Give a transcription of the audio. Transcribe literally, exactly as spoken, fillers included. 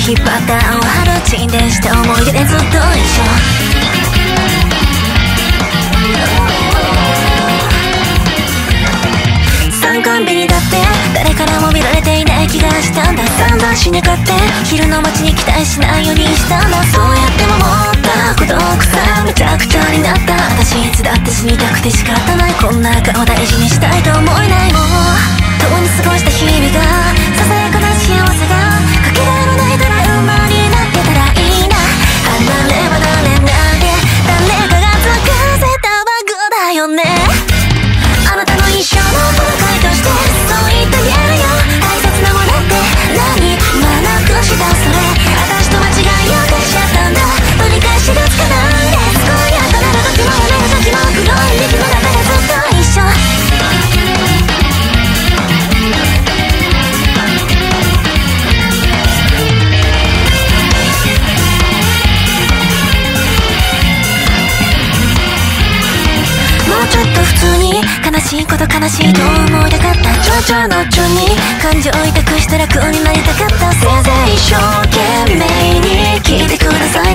引っ張った青春沈殿した思い出でずっと一緒。三冠日にだって誰からも見られていない気がしたんだ。散々死にかって昼の街に期待しないようにしたんだ。そうやって守った孤独さめちゃくちゃになった。私いつだって死にたくて仕方ない。こんな顔大事にしたいと思えないもん。共に過ごした日々がささやかな幸せがかけがえのないドラマになってたらいいな。離れ離れなんて誰かが作らせたバグだよね。あなたの一生の戦いとしてそう言って言えるよ。大切なものって何まなくしたそれ私と間違いを出しちゃったんだ。取り返しがつかないで健やかなる時もやめる時も黒い息の中でずっと一緒。もうちょっと普通に悲しいこと悲しいと思いたかった。蝶々の蝶に感情を委託して楽になりたかった。せいぜい一生懸命に聞いてください。